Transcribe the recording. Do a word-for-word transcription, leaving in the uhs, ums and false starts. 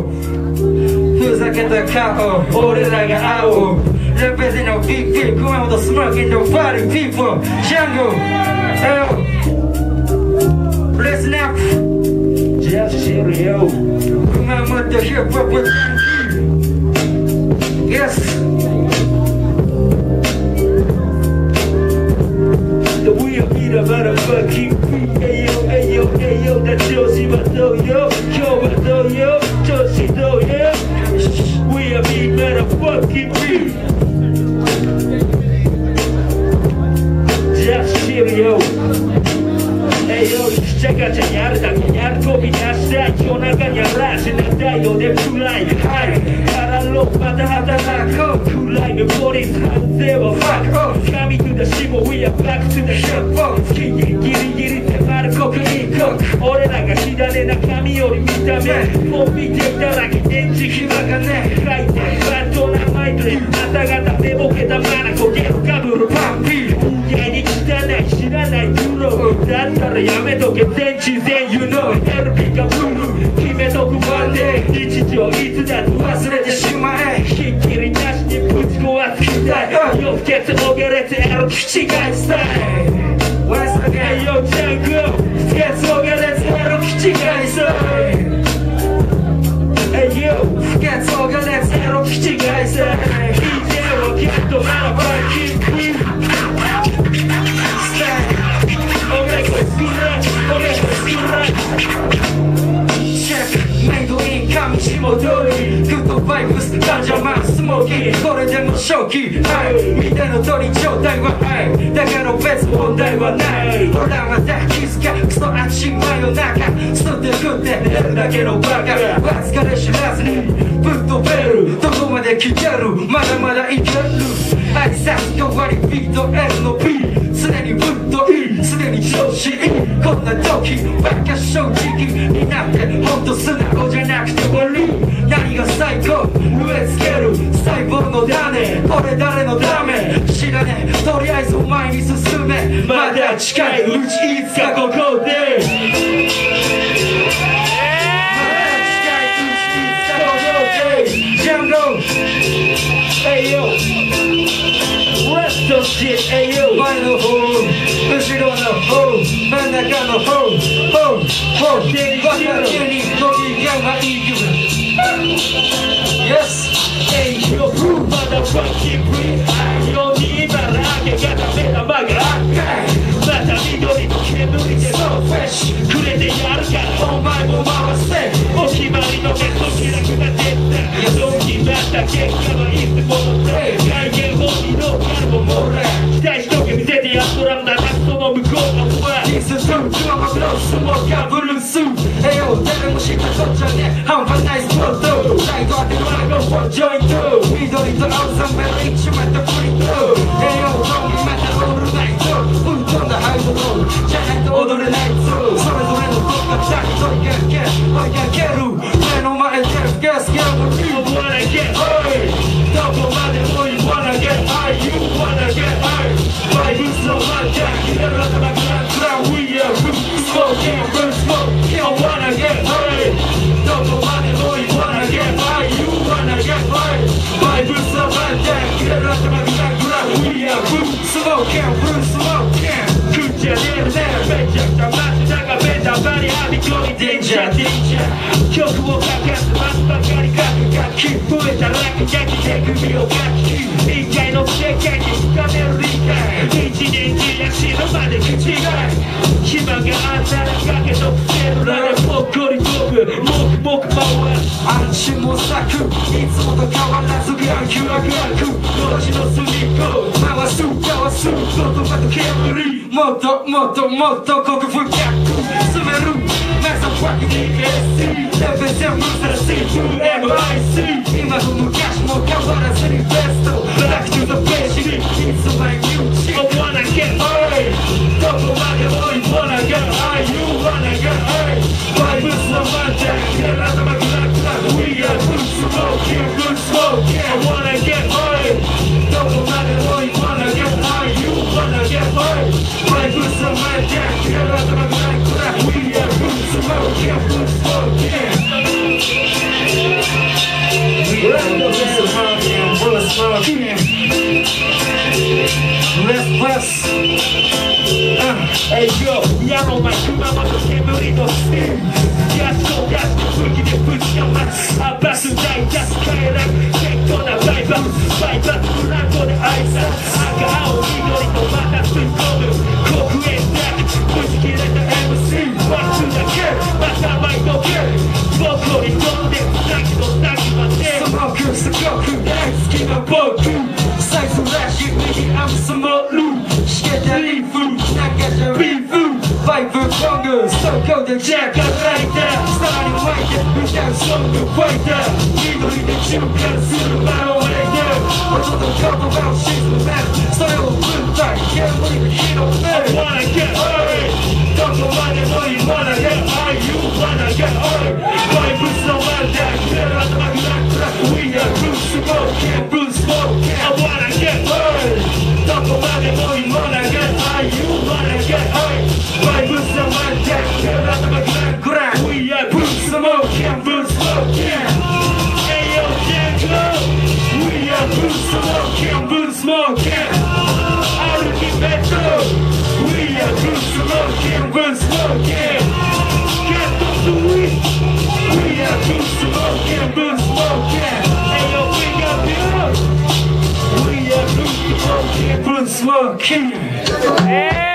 うふざけた顔俺らが会おうレベルのビッグ熊本スモーキングのファリーピーポージャングルレスナップジャズシリオ熊本ヒップホップYes The wheel be the motherfucking beat Ayo, ayo, ayo だ調子はどうよ今日はどうよ調子どうよ We are be motherfucking beat Just chill yo Ayo しゃがちゃやるだけやる飛び出したい夜中に嵐な太陽で暗いはいからろまた働こう暗いメモリーズ反省は Fuck off Coming to the shimo We are back to the hip hop ギリギリギリ迫る国民国俺らが火種な髪より見た目もう見ていただけ電池暇がね書いてバットなマイトで朝方寝ぼけたマナコゲロかぶるパンピー意外に汚い知らないプロだったらやめとけ全知全 You knowエルピーがブル決めとくまで日常いつだと忘れてしまえひっきりなしにぶち壊すきたい夜更けつおげれつエロ口がいスタイル Once again yo jungle 不潔おげれつエロ口がいスタイル Hey yo 不潔おげれつエロ口がいスタイル ディージェー をゲットならばキックスタイル 俺これスピラー俺これスピラーチェックメイドイン上下通りグッドバイブスガンジャマンスモーキーこれでも正気はい見ての通り状態ははいだから別問題はない俺らは大気づかクソあっち真夜中吸って食って寝るだけのバカわずかで知らずにぶっ飛べるどこまで来てるまだまだいける挨拶代わりビート L の P 常にぶっといい常に調子いいこんな時バカ正直になってほんと素直じゃなくて悪い何が最高植え付ける細胞の種これ誰のため知らねえとりあえず前に進めまだ近いうちいつかここでジャンゴ Hey yo Rest of shit Hey yo 前の方後ろの方真ん中の方ほうほう若手に飛びがいい Yes Hey yo Prove motherfucking free 愛用に茨城がダメなバカまた緑の煙で So fresh くれてやるからお前も回せお決まりの目と気楽が出たドンキなった結果はいつものせい外見本人のカルボもら期待しとけ見せてやっとらんだなその向こうのお前 This is true 今もブロスもかブルースえよ誰も知ったこっちゃね半端ないスポットライト当てるワゴンジョイント緑と青サンベル一枚とプリントえよゾンビまたオールナイトぶっ飛んだハイドロールじゃないと踊れないぞそれぞれのどっかだけ取りかけ追いかける目の前でガスがも You wanna get high どこまでも You wanna get high You wanna get high バイブスのマンジャー決める頭グラングラン We are root Smoking root smoke You wanna get high どこまでも You wanna get high You wanna get high バイブスのマンジャー決める頭グラングラン We are root Smoking root smoking 食っちゃねえねえめちゃくちゃ街だがベタバリはびこりデンジャーデンジャー曲を書かすまずばかり書く楽器増えたら落書き手首を書き一回の世界に深める理解一年中や死ぬまで口が暇があったらかけとくセルラでぽっこり飛ぶもくもく回る安心も咲くいつもと変わらずガンキュラガンク同時の隅っこ回す回す言葉と煙もっともっともっと濃く深く進めるまずは エーエスシー レベル全部さらし エムアイシー 今と昔も変わらずにベスト Back to the basic It's my new shit I wanna get high どこまでも You wanna get high You wanna get high バイブスのマンジャー決める頭グラグラ We are good smoking good smoking I wanna get high どこまでも You wanna get high You wanna get high バイブスのマンジャー決める頭グラグラ We are good smoking good smoking smoking. Let's bless. Hey yo, 矢の前熊本煙のスティーム。ガスとガスの武器でぶちかますアバス大ガス変えられ結構なバイバスバイバスブランコで挨拶赤青緑とまた吸い込む黒煙だけぶち切れた エムシー ワッツだけまた巻いとけ僕に飛んで泣きと泣きまでスモークすごく大好きな僕最初らしい右アムスモールしけたリーフ中じゃビーフファイブコングそこでジャッカライターさらに湧いて歌うソングファイター緑で循環するマロンレイヤー音と言葉を沈めそれを分解煙で広め I wanna get high どこまでもいい wanna get high You wanna get high バイブスのマンダーキレる頭がラックラック We are blue smoking blue smoking I wanna get high どこまでもいい wanna get high You wanna get high Vibes of my deck, get out of my grand grand We are blue smoking, blue smoking Hey yo, Django We are blue smoking, blue smoking Argumento We are blue smoking, blue smoking Get the sweet We are blue smoking, blue smoking Hey yo, bring up here We are blue smoking, blue smoking Hey